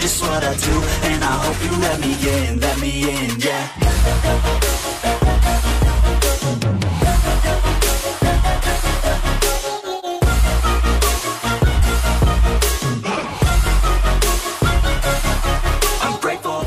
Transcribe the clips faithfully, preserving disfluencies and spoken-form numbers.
just what I do, and I hope you let me in, let me in, yeah. I'm grateful.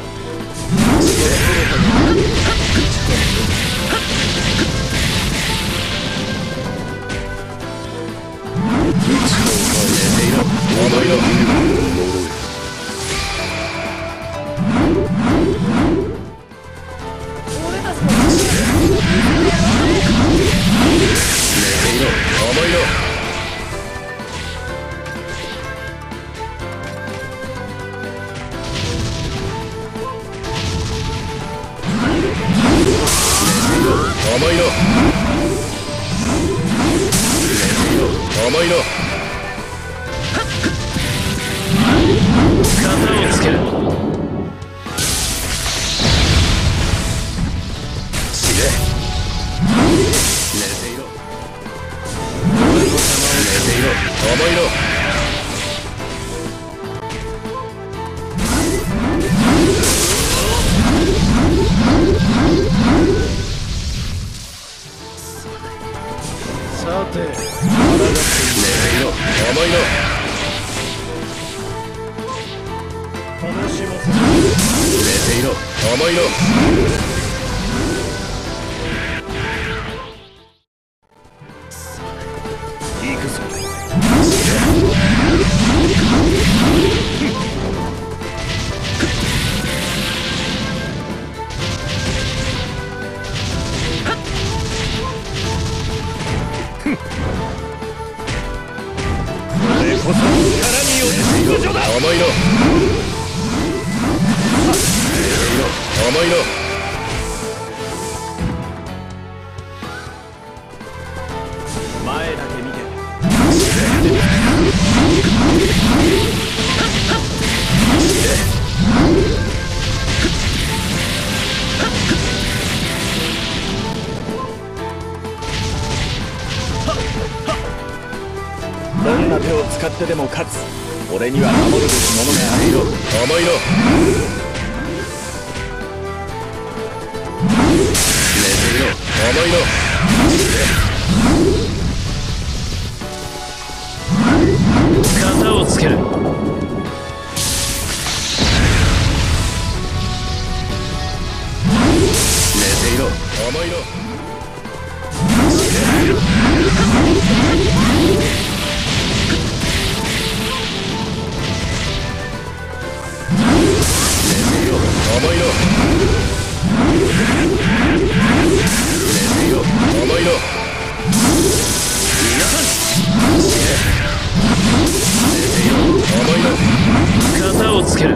どんな手を使ってでも勝つ。俺には守るべきものがあるよ。甘いの。寝ていろ。甘いの。型をつける。寝ていろ。甘いの。甘いの。甘いの。甘いの。甘いの。型をつける。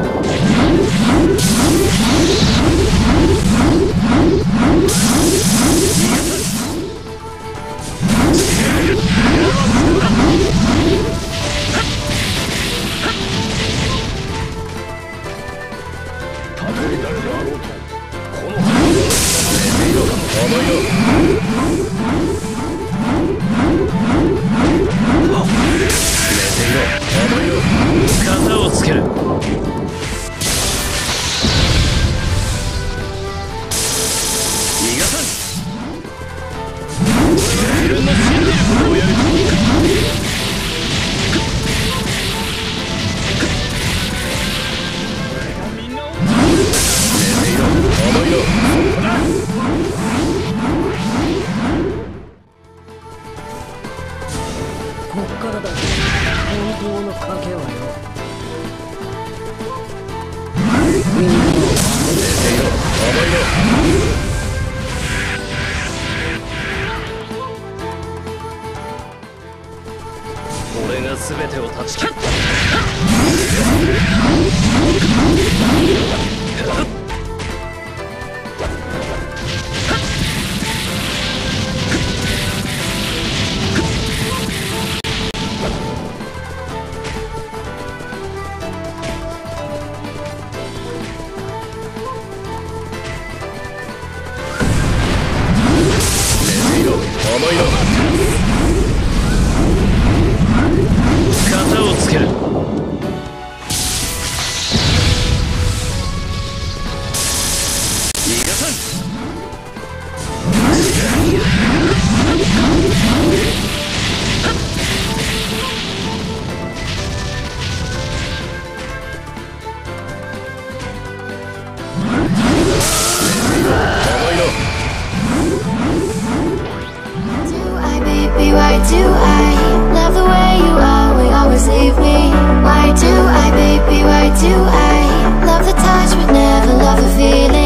型をつける。逃がさん。自分の信じることをやる。みんなを寝ていろ。甘いの。 こっからだ。本当の賭けはよ。みんなを寝ていろ。 甘いの。俺が全てを断ち切った。 do I love the touch but never love the feeling?